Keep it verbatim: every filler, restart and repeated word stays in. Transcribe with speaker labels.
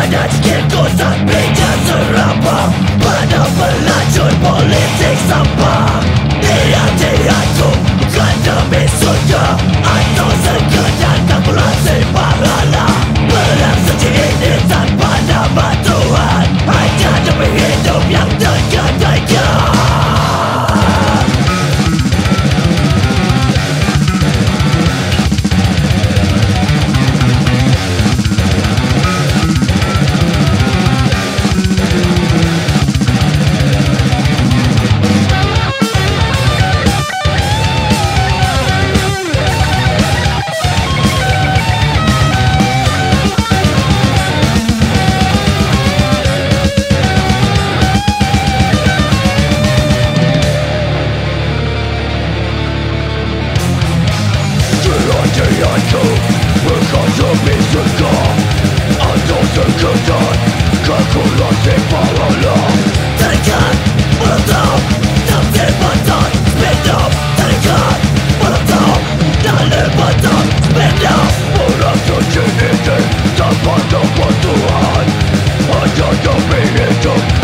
Speaker 1: padat kekuatan meja serapah pada pelacur politik sampah. Niat-niatku bukan demi surga atau sekedar kalkulasi pahala. Perang suci ini tanpa nama Tuhan, hanya demi hidup yang tergadaikan. Niat-niatku bukan demi surga atau sekedar kalkulasi pahala. Tarekat, molotov, dan jabatan sepedang. Tarekat, molotov, dan jabatan sepedang. Orang suci ini tanpa nama Tuhan, hanya demi hidup